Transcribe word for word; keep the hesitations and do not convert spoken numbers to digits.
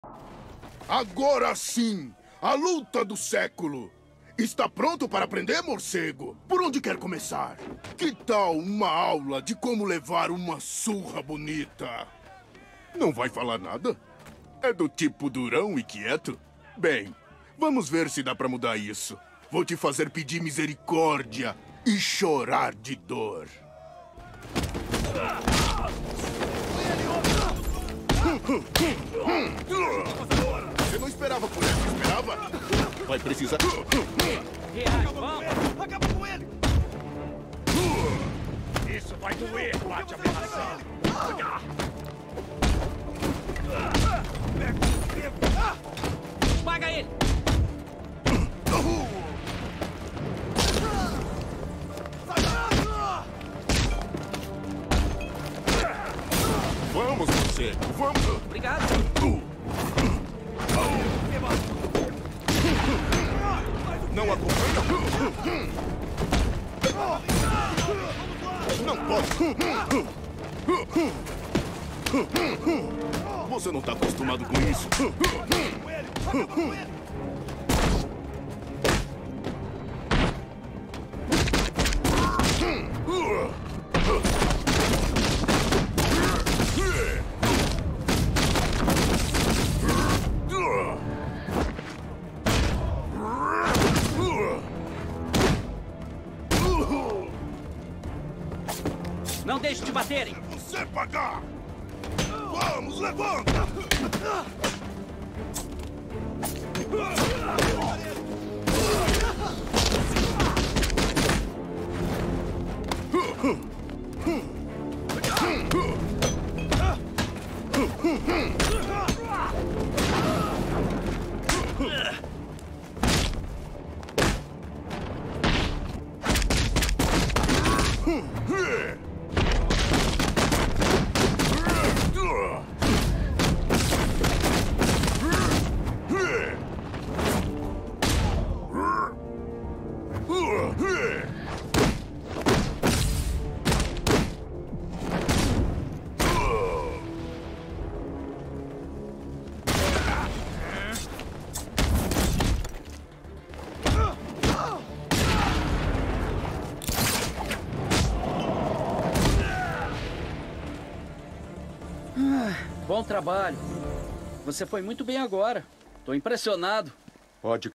Agora sim! A luta do século! Está pronto para aprender, morcego? Por onde quer começar? Que tal uma aula de como levar uma surra bonita? Não vai falar nada? É do tipo durão e quieto? Bem, vamos ver se dá para mudar isso. Vou te fazer pedir misericórdia e chorar de dor. Você não esperava por essa, esperava? Vai precisar... Reage, vamos! Acaba com ele! Isso vai doer, bate aberração! Paga ele! Vamos, você! Vamos! Obrigado! Não acompanha? Não pode! Você não está acostumado com isso? Não deixe de baterem! Você pagar! Vamos, levanta! Bom trabalho. Você foi muito bem agora. Tô impressionado. Pode